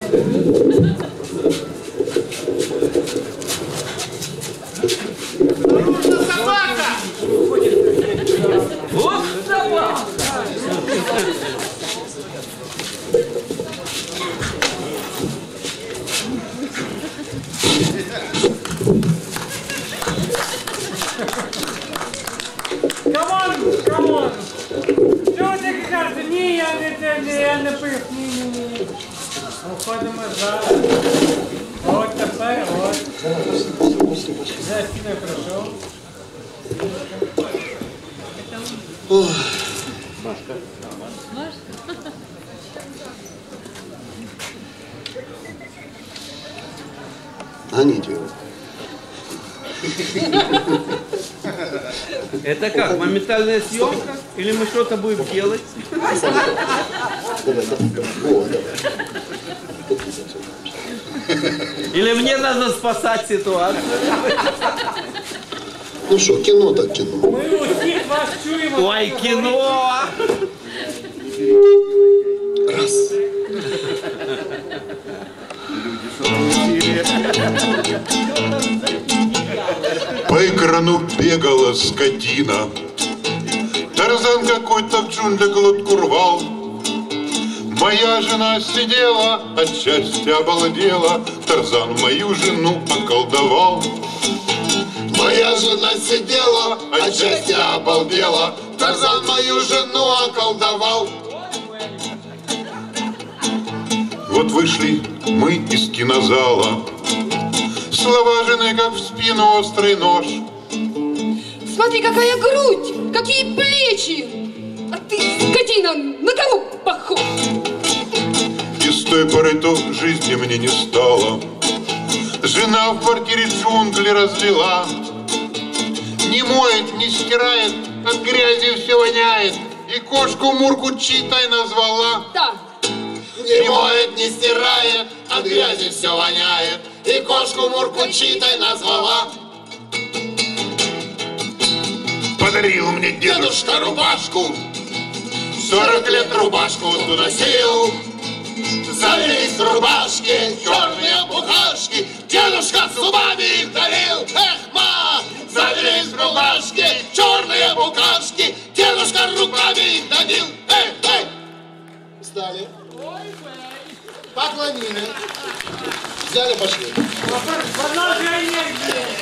Собака! Вот собака! Камон! Чого ти кажеш? Ні, я не пив, ні. Виходимо зараз. От тепер, от. Вже сюди прийшов. Машка. А не делай. Это как, моментальная съемка? Или мы что-то будем делать? Или мне надо спасать ситуацию? Ну что, кино так кино. Ми усіх вас чуємо. Ой, кино! Раз. По экрану бегала скотина. Тарзан какой-то в джунглях глотку рвал. Моя жена сидела, от счастья обалдела. Тарзан мою жену околдовал. Моя жена сидела, от счастья обалдела. Тарзан мою жену околдовал. Вот вышли мы из кинозала. Слова жены, как в спину острый нож. Смотри, какая грудь, какие плечи. А ты, скотина, на кого похож? И с той поры то жизни мне не стало. Жена в квартире джунгли разлила. Не моет, не стирает, от грязи все воняет. И кошку Мурку читай назвала. Да. Не моет, не стирает, от грязи все воняет. И кошку Мурку читай назвала. Подарил мне Дедушка рубашку, 40 лет рубашку носил. Завелись в рубашке черные букашки, дедушка зубами их давил. Эх, ма! Завелись в рубашке черные букашки, дедушка руками их давил. Эй, эй! Встали. Поклонили. Взяли, пошли. Продолжение.